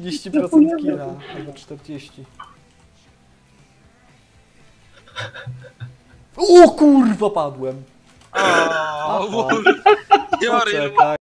30% killa, albo 40. O kurwa, padłem! O, Aha. Jory, Poczekaj.